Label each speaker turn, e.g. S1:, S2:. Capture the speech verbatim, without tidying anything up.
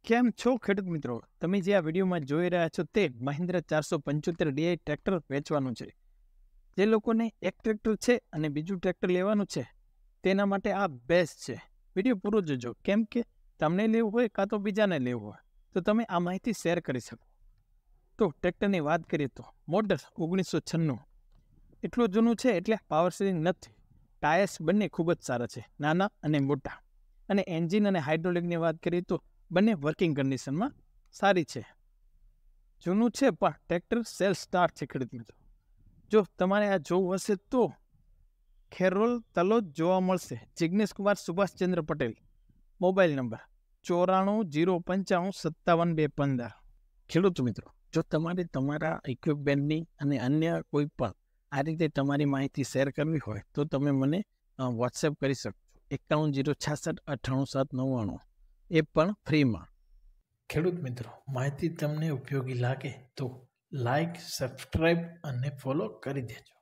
S1: કેમ છો ખેડૂત મિત્રો? તમે જે આ વિડીયોમાં જોઈ રહ્યા છો તે મહિન્દ્રા ચારસો પંચોતેર ડીઆઈ ટ્રેક્ટર વેચવાનું છે. જે લોકોને એક ટ્રેક્ટર છે અને બીજું ટ્રેક્ટર લેવાનું છે તેના માટે આ બેસ્ટ છે. વિડીયો પૂરો જોજો, કેમ કે તમને લેવું હોય કાં તો બીજાને લેવું હોય તો તમે આ માહિતી શેર કરી શકો. તો ટ્રેક્ટરની વાત કરીએ તો મોડલ ઓગણીસો છન્નું એટલું જૂનું છે એટલે પાવર સ્ટીરિંગ નથી. ટાયર્સ બંને ખૂબ જ સારા છે, નાના અને મોટા. અને એન્જિન અને હાઇડ્રોલિકની વાત કરીએ તો બંને વર્કિંગ કન્ડિશનમાં સારી છે. જૂનું છે પણ ટ્રેક્ટર સેલ્ફ સ્ટાર્ટ છે. ખેડૂત મિત્રો, જો તમારે આ જોવું હશે તો ખેરોલ તલોદ જોવા મળશે. જિગ્નેશ કુમાર સુભાષચંદ્ર પટેલ, મોબાઈલ નંબર ચોરાણું જીરો પંચાણું સત્તાવન બે પંદર. ખેડૂત મિત્રો, જો તમારે તમારા ઇક્વિપમેન્ટની અને અન્ય કોઈ પણ આ રીતે તમારી માહિતી શેર કરવી હોય તો તમે મને વોટ્સએપ કરી શકશો. એકાવન જીરો છાસઠ અઠ્ઠાણું સાત નવ્વાણું, એ પણ ફ્રીમાં.
S2: ખેડૂત મિત્રો, માહિતી તમને ઉપયોગી લાગે તો લાઈક, સબસ્ક્રાઈબ અને ફોલો કરી દેજો.